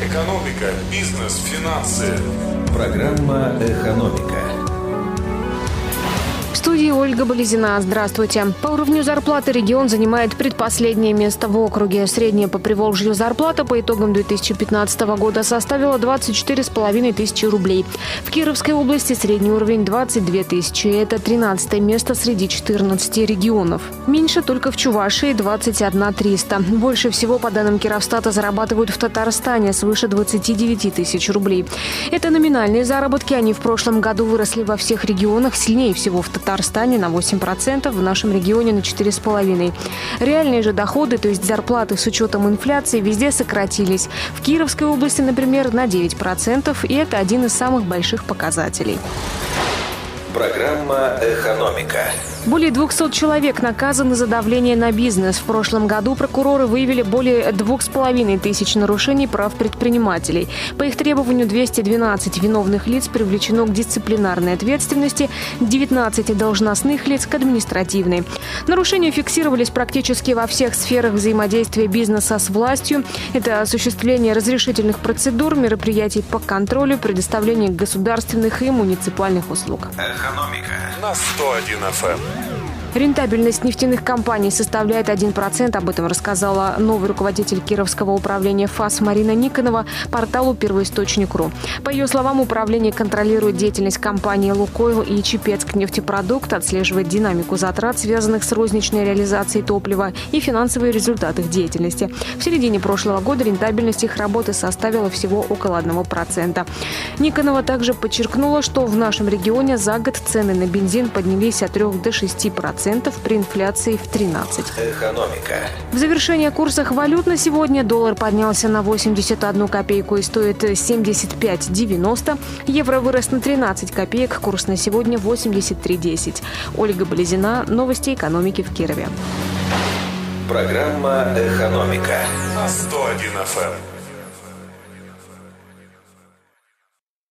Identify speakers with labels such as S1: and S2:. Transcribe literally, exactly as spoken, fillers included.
S1: Экономика, бизнес, финансы.
S2: Программа «Экономика».
S3: В студии Ольга Болезина. Здравствуйте. По уровню зарплаты регион занимает предпоследнее место в округе. Средняя по Приволжью зарплата по итогам две тысячи пятнадцатого года составила двадцать четыре с половиной тысячи рублей. В Кировской области средний уровень двадцать две тысячи. Это тринадцатое место среди четырнадцати регионов. Меньше только в Чувашии двадцать одна триста. Больше всего, по данным Кировстата, зарабатывают в Татарстане свыше двадцати девяти тысяч рублей. Это номинальные заработки. Они в прошлом году выросли во всех регионах. Сильнее всего в Татарстане. В Татарстане на восемь процентов, в нашем регионе на четыре с половиной процента. Реальные же доходы, то есть зарплаты с учетом инфляции, везде сократились. В Кировской области, например, на девять процентов, и это один из самых больших показателей.
S2: Программа «Экономика».
S3: Более двухсот человек наказаны за давление на бизнес. В прошлом году прокуроры выявили более двух с половиной тысяч нарушений прав предпринимателей. По их требованию двести двенадцать виновных лиц привлечено к дисциплинарной ответственности, девятнадцать должностных лиц к административной. Нарушения фиксировались практически во всех сферах взаимодействия бизнеса с властью. Это осуществление разрешительных процедур, мероприятий по контролю, предоставление государственных и муниципальных услуг.
S2: Экономика
S1: На сто один эф эм.
S3: Рентабельность нефтяных компаний составляет один процент. Об этом рассказала новый руководитель Кировского управления ФАС Марина Никонова порталу «Первоисточник.ру». По ее словам, управление контролирует деятельность компании «Лукойл» и «Чепецк-нефтепродукт», отслеживает динамику затрат, связанных с розничной реализацией топлива, и финансовые результаты их деятельности. В середине прошлого года рентабельность их работы составила всего около одного процента. Никонова также подчеркнула, что в нашем регионе за год цены на бензин поднялись от трёх до шести процентов. При инфляции в тринадцать процентов.
S2: Экономика.
S3: В завершение о курсах валют на сегодня. Доллар поднялся на восемьдесят одну копейку и стоит семьдесят пять девяносто. Евро вырос на тринадцать копеек. Курс на сегодня восемьдесят три десять. Ольга Болезина. Новости экономики в Кирове.
S2: Программа «Экономика».
S1: На сто один эф эм.